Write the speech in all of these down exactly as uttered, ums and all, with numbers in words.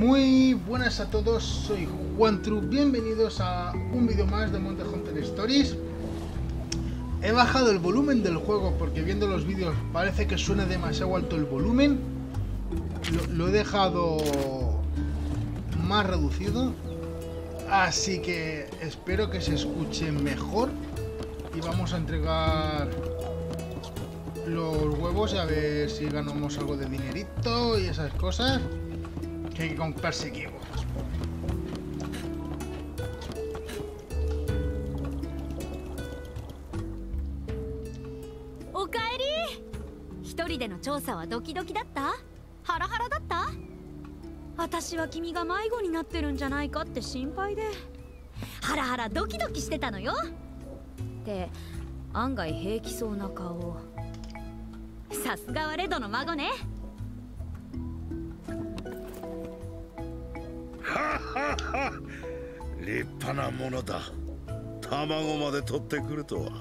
Muy buenas a todos, soy Juantru, bienvenidos a un vídeo más de Monster Hunter Stories. He bajado el volumen del juego porque viendo los vídeos parece que suena demasiado alto el volumen. Lo, lo he dejado más reducido, así que espero que se escuche mejor. Y vamos a entregar los huevos y a ver si ganamos algo de dinerito y esas cosas. Que hay que comprarse equipo. おかえり。一人での調査はドキドキだった？ハラハラだった？私は君が迷子になってるんじゃないかって心配で、ハラハラドキドキしてたのよ。って案外平気そうな顔。さすがはレドの孫ね。 立派なものだ。卵まで取ってくるとは。うわ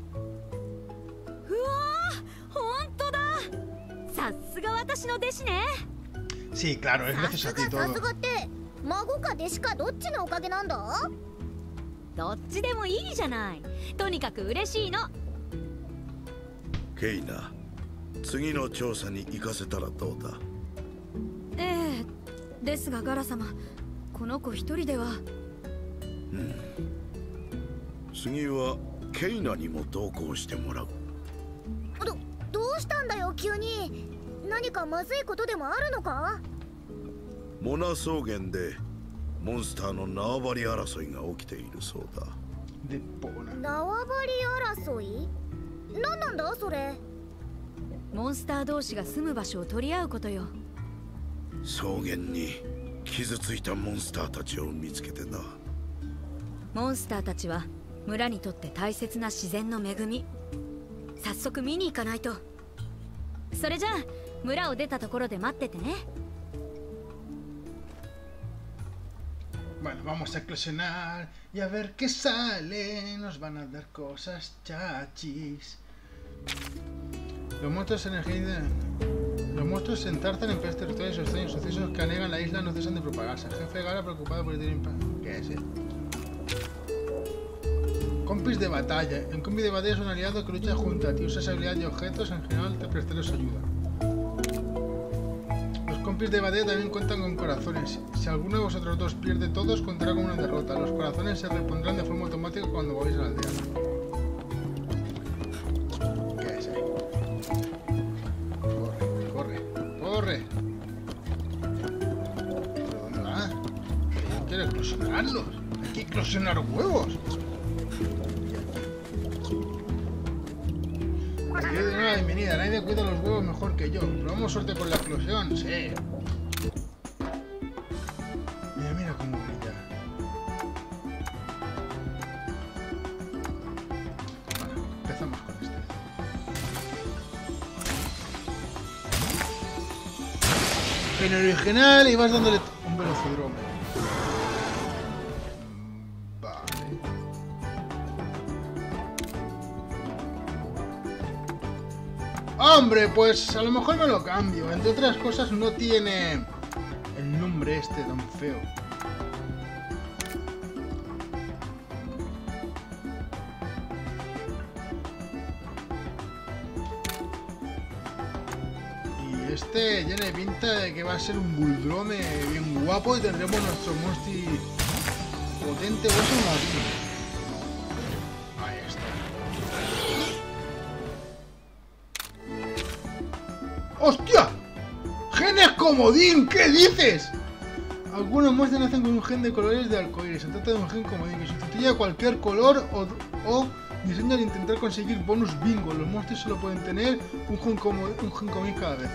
ー、本当だ。さすが私の弟子ね。 Sí, claro, es gracias a ti todo. さすがって孫か弟子かどっちのおかげなんだ？ どっちでもいいじゃない。とにかく嬉しいの。 ケイナ、次の調査に行かせたらどうだ？ ええ、ですがガラ様、この子一人では。 うん。次はケイナにも同行してもらう。 ど、どうしたんだよ急に。何かまずいことでもあるのか？ モナ草原でモンスターの縄張り争いが起きているそうだ。 でポーナ。 縄張り争い？何なんだそれ？ モンスター同士が住む場所を取り合うことよ。 草原に傷ついたモンスターたちを見つけてな。 モンスターたちは村にとって大切な自然の恵み。早速見に行かないと。それじゃあ村を出たところで待っててね。 Bueno, vamos a eclosionar y a ver qué sale. Nos van a dar cosas chachis. Los monstruos energía... Los monstruos se entarzan en países territoriales y extraños sucesos que anegan la isla no cesan de propagarse. El jefe Gara preocupado por el impacto. ¿Qué es, eh? Compis de batalla. En compi de batalla es un aliado que lucha junto a ti. Usas habilidad de objetos, en general te prestarles ayuda. Los compis de batalla también cuentan con corazones. Si alguno de vosotros dos pierde todos, contará con una derrota. Los corazones se repondrán de forma automática cuando vayáis a la aldea. ¿Qué es, eh? Corre, corre, corre. ¿Pero dónde va? ¿Quién quiere eclosionarlos? Hay que eclosionar huevos. Yo de nueva bienvenida, nadie cuida los huevos mejor que yo. Probamos suerte con la eclosión, sí. Mira, mira cómo brilla. Bueno, empezamos con este. En el original ibas dándole un velocídromo. Hombre, pues a lo mejor me lo cambio. Entre otras cosas no tiene el nombre este tan feo. Y este tiene pinta de que va a ser un buldrome bien guapo y tendremos nuestro monstruo potente hueso marino. ¡Hostia! ¡Genes comodín! ¿Qué dices? Algunos monstruos nacen con un gen de colores de arcoíris. Se trata de un gen comodín que sustituye a cualquier color o, o diseño al intentar conseguir bonus bingo. Los monstruos solo pueden tener un gen, comodín, un gen comodín cada vez.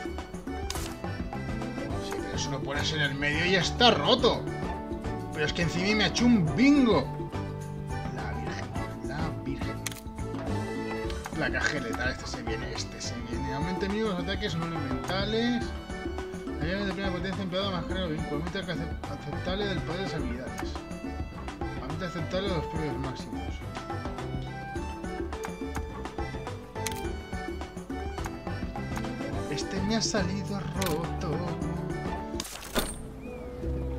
Sí, pero eso lo pones en el medio y está roto. Pero es que encima me ha hecho un bingo. La virgen, la virgen. Placaje letal, este se viene, este se viene. Aumenta el mínimo los ataques no elementales. La llave de primera potencia empleada más carga de vínculo. Aumenta aceptable del poder de las habilidades. Aumenta aceptable de los precios máximos. Este me ha salido roto.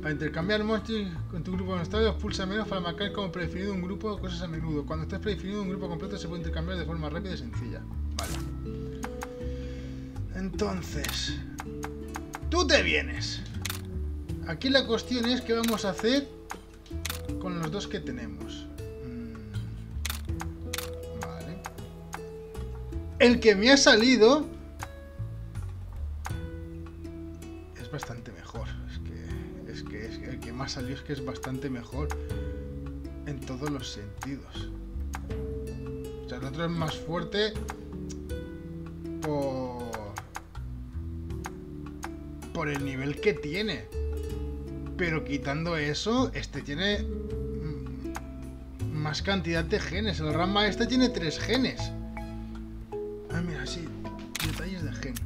Para intercambiar monstruos con tu grupo de estados, pulsa menos para marcar como predefinido un grupo de cosas a menudo. Cuando estés predefinido un grupo completo se puede intercambiar de forma rápida y sencilla. Vale. Entonces, tú te vienes. Aquí la cuestión es qué vamos a hacer con los dos que tenemos. Vale. El que me ha salido es bastante mejor. Es que, es que, es que el que me ha salido es que es bastante mejor en todos los sentidos. O sea, el otro es más fuerte por, por el nivel que tiene. Pero quitando eso, este tiene más cantidad de genes. El Rama este tiene tres genes. Ah, mira, sí. Detalles de gen.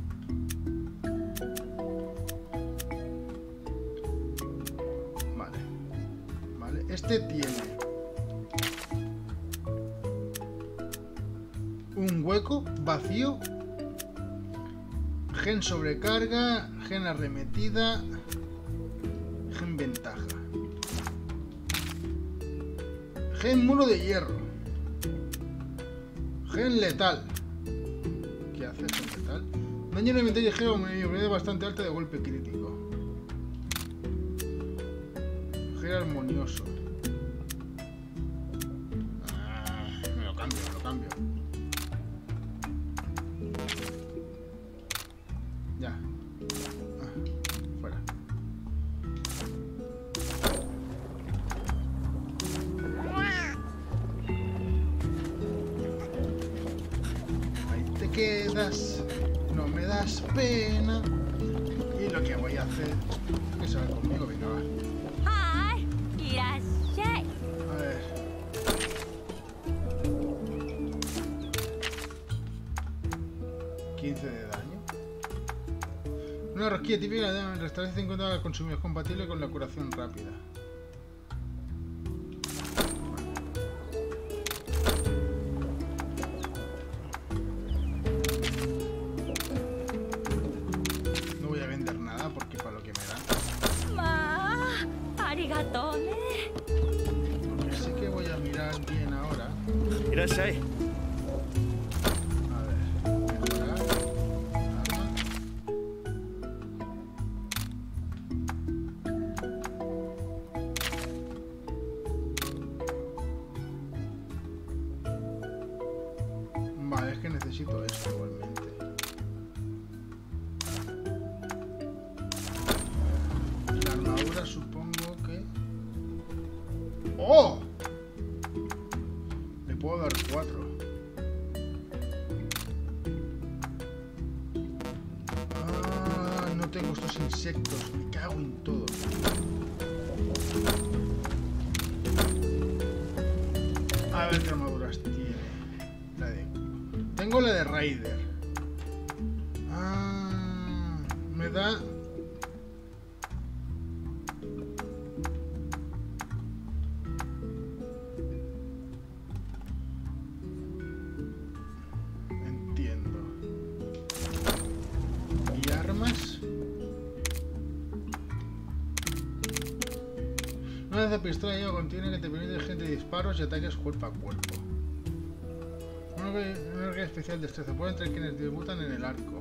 Vale. Vale. Este tiene un hueco vacío. Gen sobrecarga. Gen arremetida. Gen ventaja. Gen muro de hierro. Gen letal. ¿Qué hace gen letal? Daño en el inventario ligero, una habilidad bastante alta de golpe crítico. Gen armonioso. Ah, me lo cambio, me lo cambio. Ya. Ah, fuera. Quedas, no me das pena. Y lo que voy a hacer es que se va conmigo, venga, va. Hi, irashai. A ver. quince de daño. Una rosquilla típica de restauración cincuenta al consumidor, es compatible con la curación rápida. Así que voy a mirar bien ahora. Irashai. A ver, mejorar. Arma. Vale, es que necesito esto igualmente. La armadura supongo que... ¡Oh! Le puedo dar cuatro. Ah, no tengo estos insectos. Me cago en todo. A ver qué armaduras tiene. La de... Tengo la de Raider. Ah, me da... Una pistola de hierro contiene que te permite gente de disparos y ataques cuerpo a cuerpo. Una energía especial de destreza. Puede entre quienes debutan en el arco.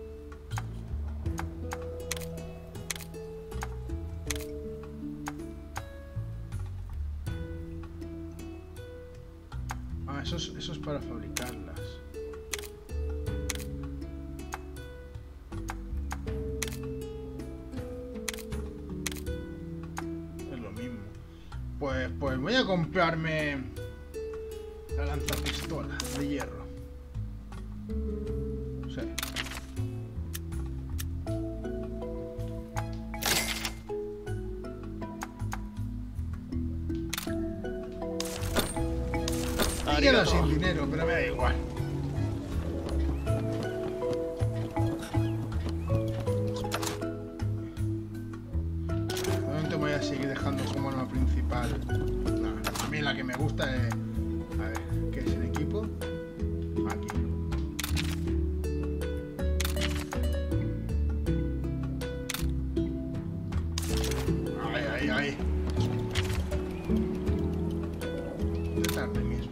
Ah, eso es, eso es para fabricarlas. Pues, pues voy a comprarme la lanzapistola de hierro. Sí. Me quedo sin dinero, pero me da igual. De momento voy a seguir dejando como arma principal. No, a mí la que me gusta es... A ver, ¿qué es el equipo? Aquí. Ahí, ahí. Ahí. Tarde mismo.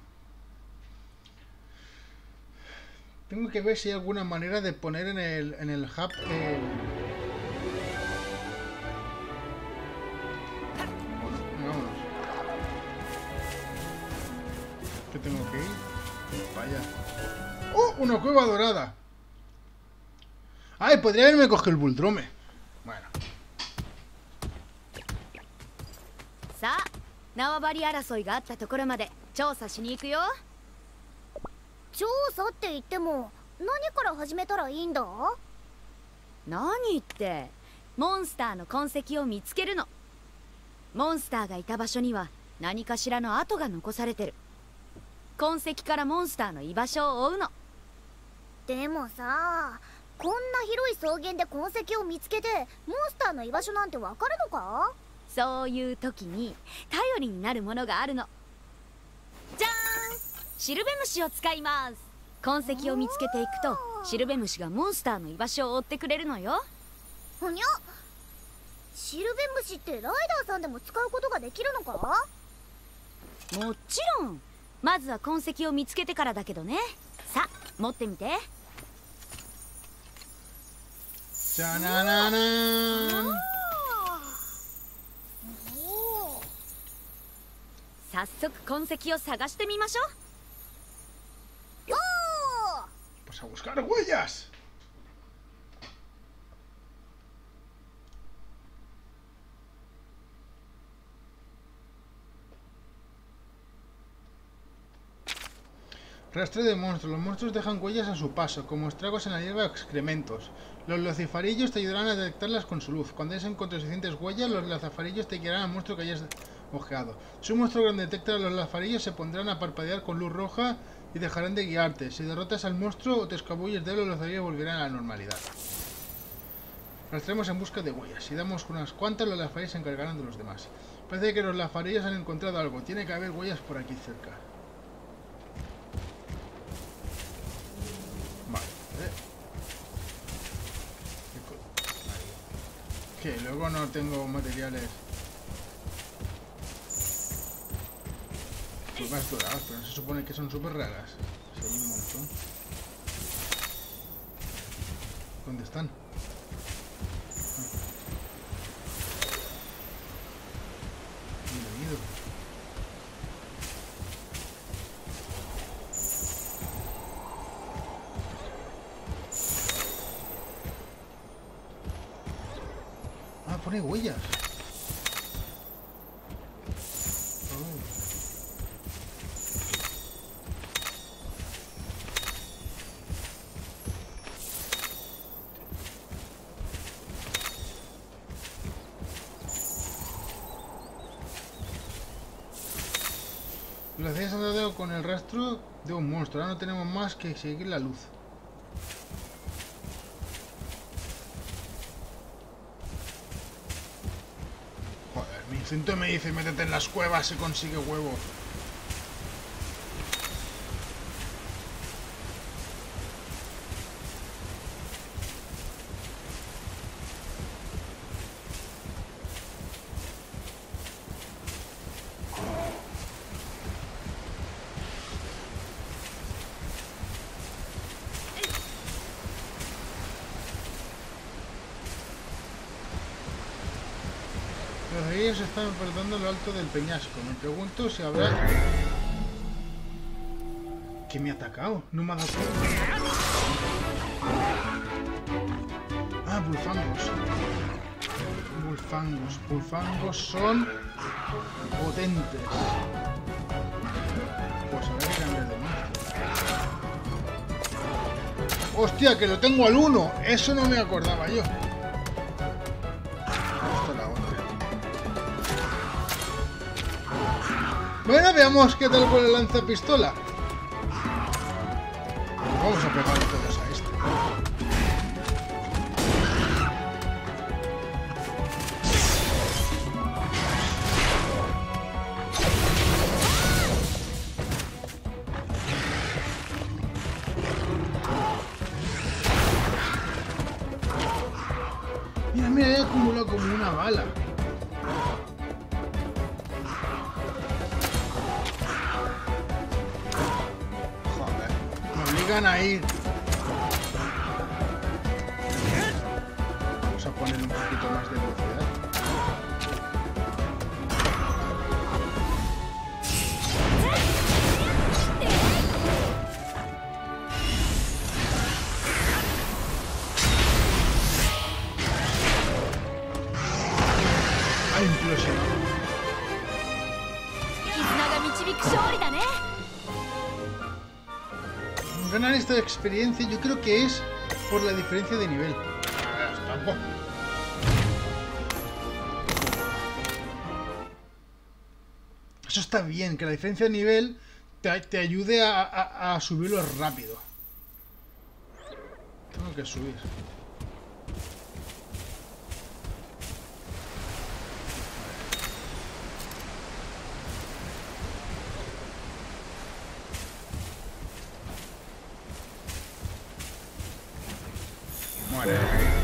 Tengo que ver si hay alguna manera de poner en el, en el hub eh... vámonos. ¿Qué tengo que ir? Vaya. ¡Oh! Una cueva dorada. ¡Ay! Podría haberme cogido el buldrome. Bueno. さあ縄張り争いがあったところまで調査しに行くよ。 調査って言っても何から始めたらいいんだ？ 何ってモンスターの痕跡を見つけるの。モンスターがいた場所には何かしらの跡が残されてる。痕跡からモンスターの居場所を追うの。 でもさ、こんな広い草原で痕跡を見つけてモンスターの居場所なんてわかるのか？ そういう時に頼りになるものがあるの。じゃーん、シルベムシを使います。痕跡を見つけていくとシルベムシがモンスターの居場所を追ってくれるのよ。 ほにゃ、シルベムシってライダーさんでも使うことができるのか？ もちろん。まずは痕跡を見つけてからだけどね。さあ持ってみて。 じゃなななーん。 早速痕跡を探してみましょう。 よー。 Pues a buscar huellas. Rastro de monstruos. Los monstruos dejan huellas a su paso, como estragos en la hierba o excrementos. Los lazafarillos te ayudarán a detectarlas con su luz. Cuando hayas encontrado suficientes huellas, los lazafarillos te guiarán al monstruo que hayas ojeado. Si un monstruo grande detecta a los lazafarillos, se pondrán a parpadear con luz roja y dejarán de guiarte. Si derrotas al monstruo o te escabulles de él, los lazafarillos volverán a la normalidad. Rastreamos en busca de huellas. Si damos unas cuantas, los lazafarillos se encargarán de los demás. Parece que los lazafarillos han encontrado algo. Tiene que haber huellas por aquí cerca. Que luego no tengo materiales. Plumas doradas, pero no se supone que son súper raras. Sí, hay un montón. ¿Dónde están? Bienvenido. Ah, pone huellas. Oh. Las hacías han dado con el rastro de un monstruo. Ahora no tenemos más que seguir la luz. Mi instinto me dice, métete en las cuevas y consigue huevo. Los guías están enfrentando lo alto del peñasco. Me pregunto si habrá... ¿Qué me ha atacado? No me ha dado cuenta. Ah, bulfangos. Bulfangos. Bulfangos son potentes. Pues habrá que cambiar de monstruo. ¡Hostia, que lo tengo al uno! Eso no me acordaba yo. Bueno, veamos qué tal con el lanzapistola. Vamos a pegar todos a este. Mira, mira, he acumulado como una bala. obligan a ir. Vamos a poner un poquito más de velocidad. Ha implosionado. Ganar esta experiencia yo creo que es por la diferencia de nivel. Eso está bien, que la diferencia de nivel te, te ayude a, a, a subirlo rápido. Tengo que subir. Muere.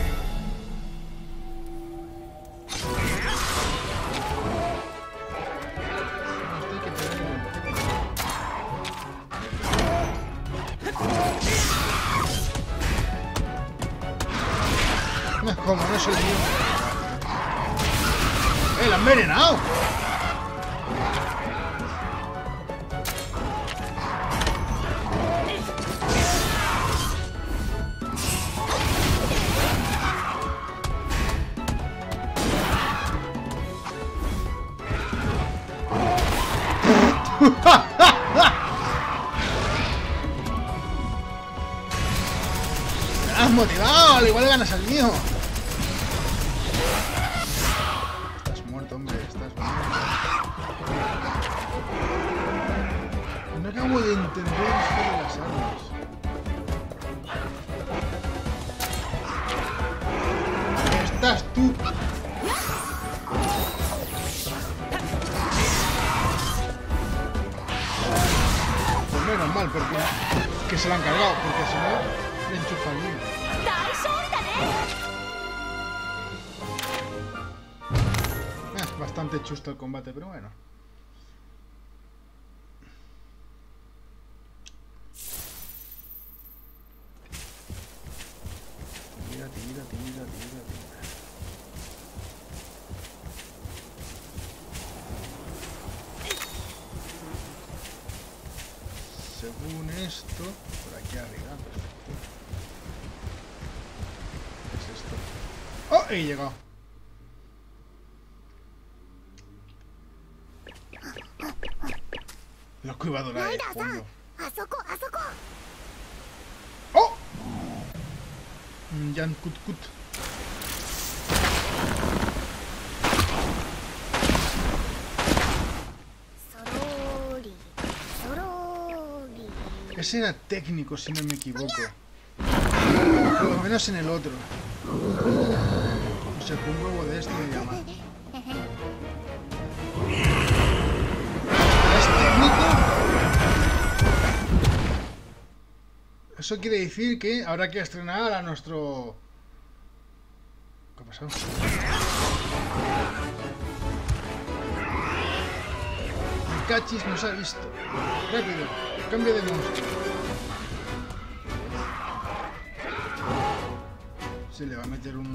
Como no es el mío. ¡Eh, la han envenenado! ¡Me has motivado! Al igual ganas al mío. Estás muerto, hombre. Estás muerto. No acabo de entender esto de las armas. ¡Estás tú! Pues menos mal, porque que se la han cargado, porque si no, le enchufa el mío. Es bastante chusto el combate, pero bueno. Tira, tira, tira, tira, tira. Según esto, por aquí arriba, perfecto. ¿Qué es esto? ¡Oh! He llegado. La cuivadora de fondo. ¡Oh! Jan Kut Kut. Ese era técnico, si no me equivoco. Por lo menos en el otro. No sé, un huevo de este me llama. ¿Es técnico? Eso quiere decir que habrá que estrenar a nuestro... ¿Qué ha pasado? El cachis nos ha visto. Rápido, cambio de monstruo. Se le va a meter un...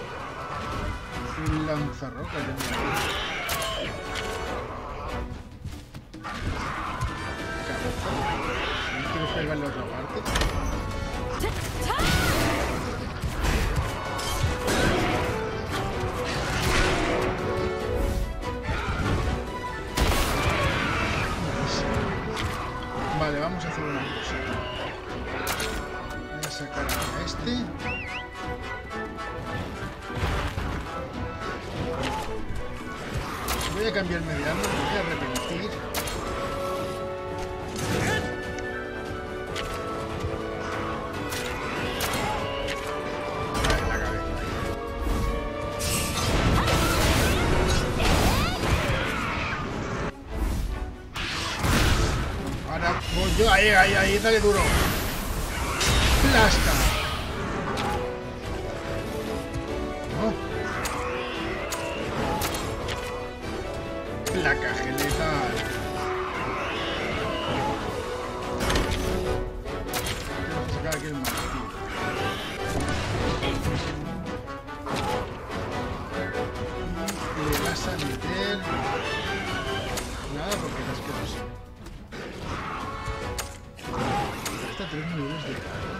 un lanzarrocas. Cabeza. No quiero pegarle a otra parte. Vale, vamos a hacer una cosa. Voy a sacar a este. Voy a cambiarme de arma, me voy a arrepentir. Vale, la cabeza. Ahora, pues yo, ahí, ahí, ahí, dale duro. Plasta. La cajeleta. Hasta tres niveles de carga.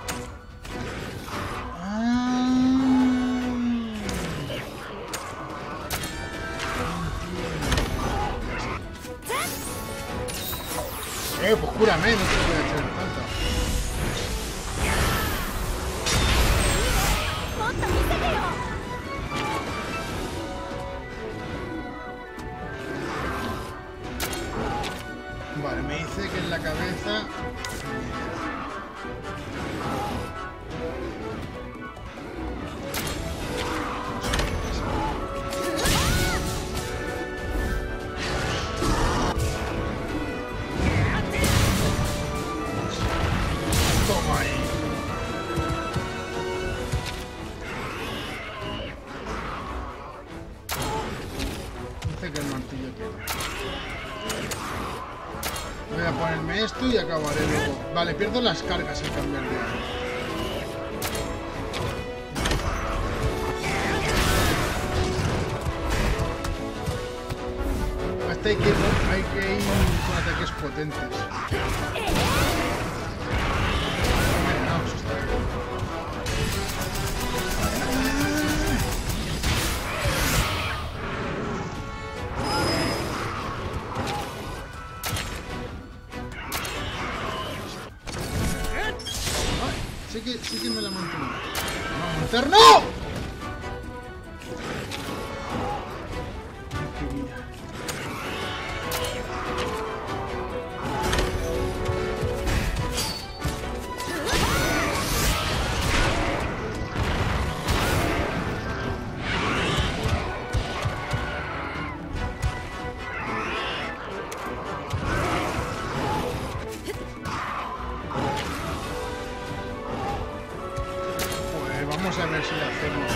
Eh, pues cúrame, no te voy a echar tanta. Vale, me dice que en la cabeza... Que el martillo queda. Voy a ponerme esto y acabaré luego. Vale, pierdo las cargas en cambiar de arma. Hasta hay que, hay que ir con ataques potentes. No, eso está bien. Sí que, sí que me la mantengo. ¡No va a montar! ¡No! ¡Qué vida! Vamos a ver si la hacemos.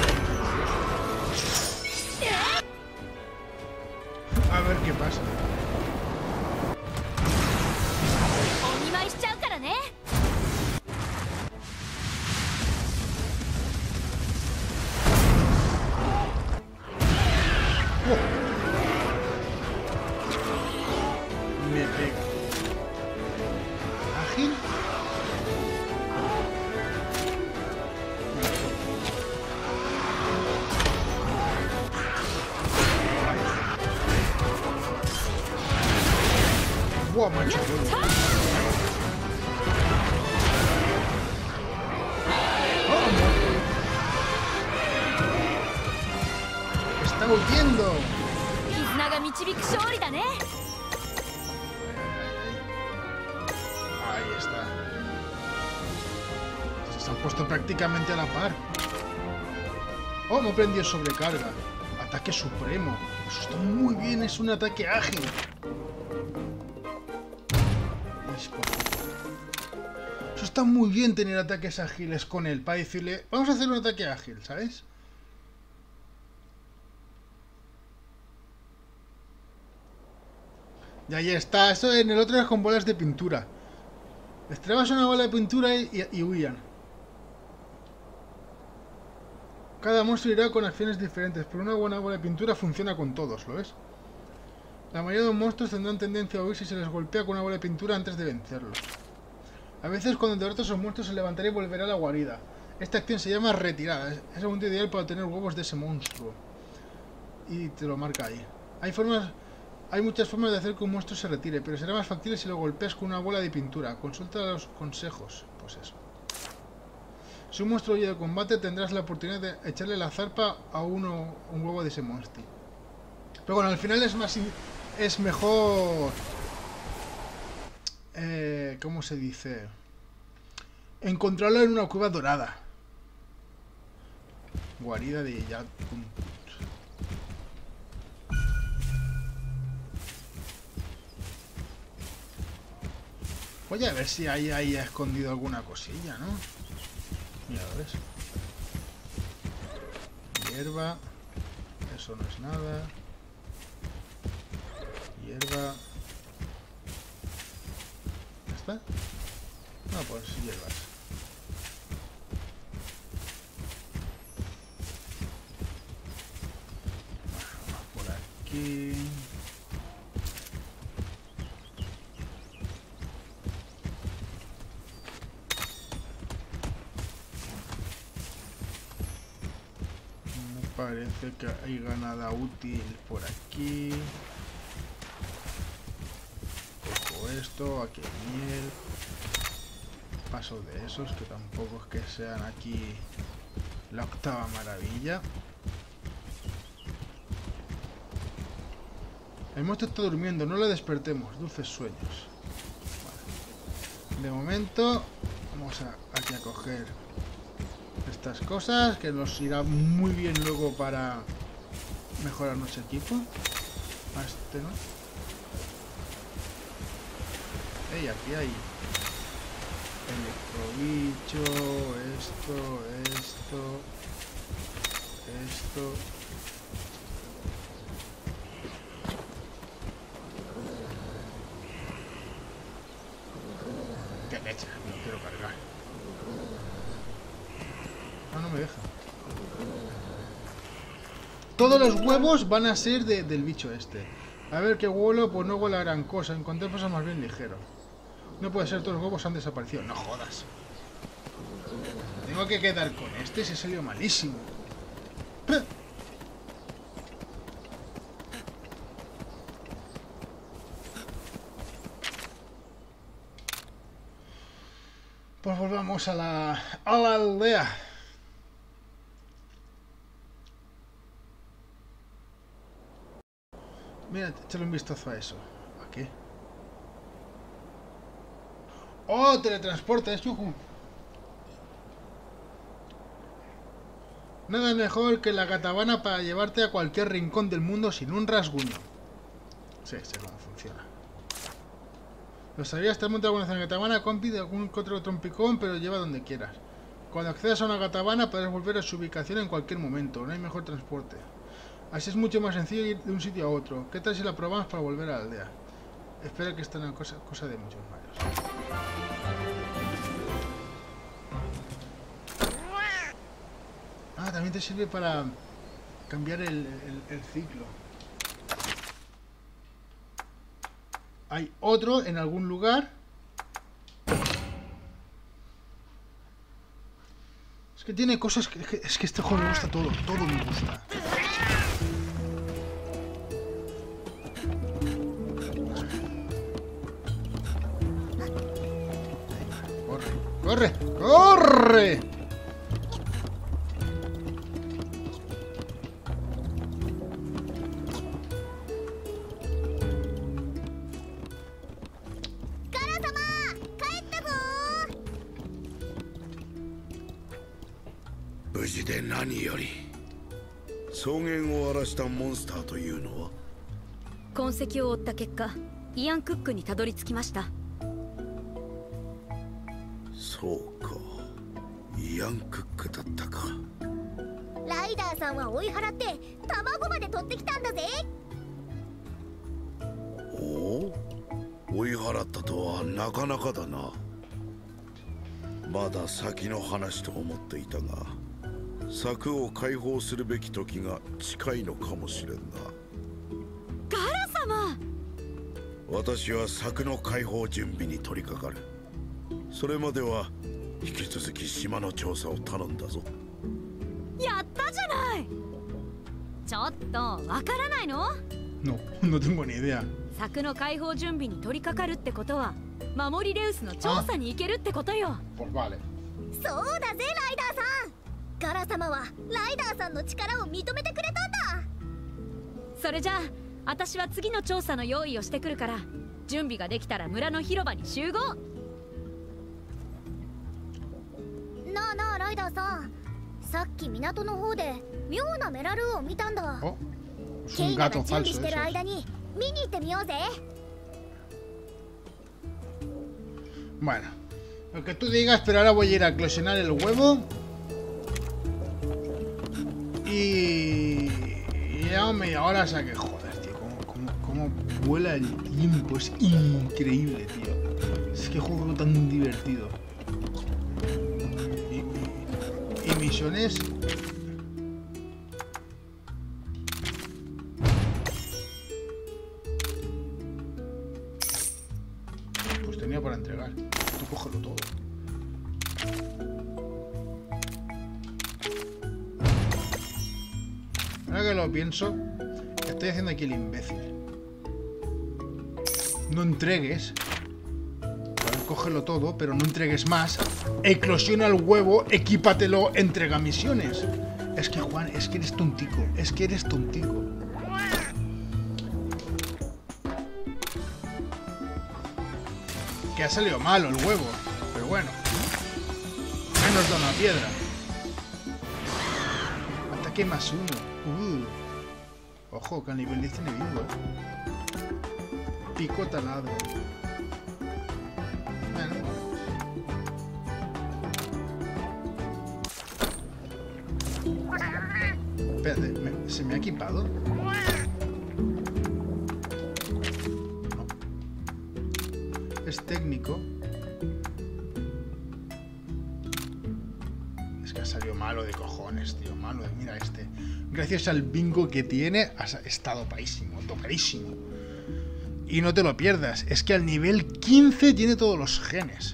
A ver qué pasa. Oh. Me pega. Ágil. Buah, macho. Está huyendo. Ahí está. Se han puesto prácticamente a la par. Oh, me he prendido sobrecarga. Ataque supremo. Eso está muy bien, es un ataque ágil. Eso está muy bien, tener ataques ágiles con él, para decirle, vamos a hacer un ataque ágil, ¿sabes? Y ahí está, eso en el otro es con bolas de pintura. Estrabas una bola de pintura y, y, y huían. Cada monstruo irá con acciones diferentes, pero una buena bola de pintura funciona con todos, ¿lo ves? La mayoría de los monstruos tendrán tendencia a huir si se les golpea con una bola de pintura antes de vencerlos. A veces cuando derrotas a un monstruo se levantará y volverá a la guarida. Esta acción se llama retirada. Es el momento ideal para obtener huevos de ese monstruo. Y te lo marca ahí. Hay formas, hay muchas formas de hacer que un monstruo se retire, pero será más factible si lo golpeas con una bola de pintura. Consulta los consejos. Pues eso. Si un monstruo huye de combate, tendrás la oportunidad de echarle la zarpa a uno un huevo de ese monstruo. Pero bueno, al final es más... es mejor... Eh, ¿Cómo se dice? Encontrarlo en una cueva dorada. Guarida de ya. Voy a ver si ahí ahí ha escondido alguna cosilla, ¿no? Mira, ¿ves? Hierba. Eso no es nada. Hierba. ¿Ya está? No, pues hierbas. Bueno, por aquí. parece que hay nada útil por aquí. Cojo esto, aquí hay miel. Paso de esos, que tampoco es que sean aquí la octava maravilla. El monstruo está durmiendo, no le despertemos. Dulces sueños. Vale. De momento, vamos a, aquí a coger estas cosas, que nos irá muy bien luego para mejorar nuestro equipo. A este, ¿no? Ey, aquí hay electrobicho, esto, esto, esto. ¡Qué leche! No quiero cargar. No, no me deja. Todos los huevos van a ser de, del bicho este. A ver qué huelo, pues no huele a gran cosa. Encontré cosas más bien ligeros. No puede ser, todos los huevos han desaparecido. No jodas. Tengo que quedar con este, se salió malísimo. Pues volvamos a la, a la aldea. Mira, échale un vistazo a eso. ¿A qué? ¡Oh! Teletransporte, es chuju. Nada mejor que la catabana para llevarte a cualquier rincón del mundo sin un rasguño. Sí, sé cómo funciona. Lo sabías, te has montado alguna vez en la catabana, compi, de algún otro trompicón, pero lleva donde quieras. Cuando accedas a una catabana podrás volver a su ubicación en cualquier momento. No hay mejor transporte. Así es mucho más sencillo ir de un sitio a otro. ¿Qué tal si la probamos para volver a la aldea? Espero que esta es una cosa, cosa de muchos malos. Ah, también te sirve para cambiar el, el, el ciclo. Hay otro en algún lugar. Es que tiene cosas que... Es que, es que este juego me gusta todo. Todo me gusta. ¡Corre! ¡Corre! ¡Corre! 何より草原を荒らしたモンスターというのは痕跡を追った結果イアン・クックにたどり着きました。 そうか、イアン・クックだったか。 ライダーさんは追い払って卵まで取ってきたんだぜ。 おお、追い払ったとはなかなかだな。まだ先の話と思っていたが、柵を解放するべき時が近いのかもしれんな。 ガラ様、 私は柵の解放準備に取り掛かる。それまでは引き続き島の調査を頼んだぞ。 やったじゃない。ちょっとわからないの？ No, no tengo ni idea. 柵の解放準備に取り掛かるってことは守りレウスの調査に行けるってことよ。 Pues vale. そうだぜライダーさん。ガラ様はライダーさんの力を認めてくれたんだ。 それじゃあ私は次の調査の用意をしてくるから、準備ができたら村の広場に集合。 なあなあライダーさん、さっき港の方で妙なメラルーを見たんだ。 Oh, ケイナが準備してる間に見に行ってみようぜ。 Bueno, lo que tú digas, pero ahora voy a ir a eclosionar el huevo. Y... y ya media hora, o sea que joder, tío, cómo, cómo, cómo vuela el tiempo, es increíble, tío. Es que juego tan divertido. Y, y, y misiones... Pues tenía para entregar. Tú cógelo todo. Ahora que lo pienso, estoy haciendo aquí el imbécil. No entregues. A ver, cógelo todo, pero no entregues más. Eclosiona el huevo, equípatelo, entrega misiones. Es que, Juan, es que eres tontico. Es que eres tontico. Que ha salido malo el huevo. Pero bueno. Menos da una piedra. Ataque más uno. Uh. Ojo, que al nivel diez tiene vivo, eh. Pico taladro. Bueno. Espérate, ¿me, ¿se me ha equipado? No. Es técnico. Es que ha salido malo de cojones, tío. Malo de... Mira este. Gracias al bingo que tiene, ha estado paísimo, tocadísimo. Y no te lo pierdas, es que al nivel quince tiene todos los genes.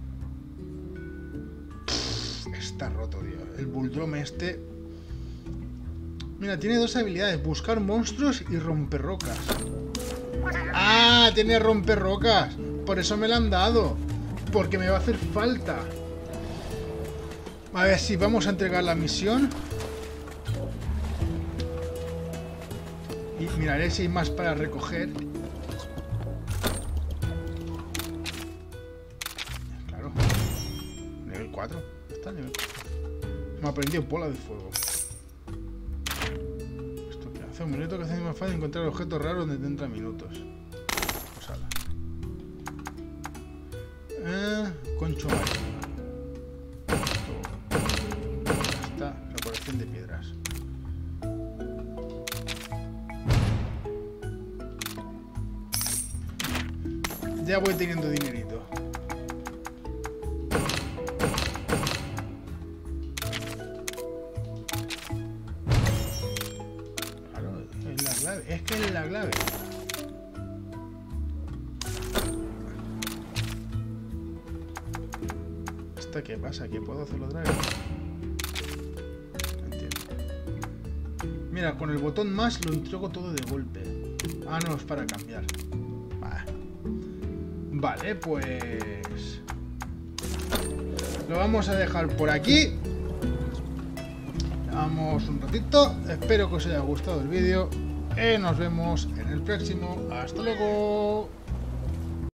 Pff, está roto, tío. El Bulldrum este... Mira, tiene dos habilidades, buscar monstruos y romper rocas. ¡Ah! Tiene romper rocas. Por eso me la han dado. Porque me va a hacer falta. A ver si vamos a entregar la misión. Y miraré si hay más para recoger. Claro. Nivel cuatro. Está nivel cuatro. Me ha prendido bola de fuego. Esto que hace un minuto que hace más fácil encontrar objetos raros de treinta minutos. Pues ala. Eh, concho marino. Ya está. Recolección de piedras. Ya voy teniendo dinerito. Claro, es la clave. Es que es la clave. ¿Esto qué pasa? ¿Que puedo hacerlo otra vez? No entiendo. Mira, con el botón más lo entrego todo de golpe. Ah, no, es para cambiar. Vale, pues... lo vamos a dejar por aquí. Vamos un ratito. Espero que os haya gustado el vídeo. Y nos vemos en el próximo. Hasta luego.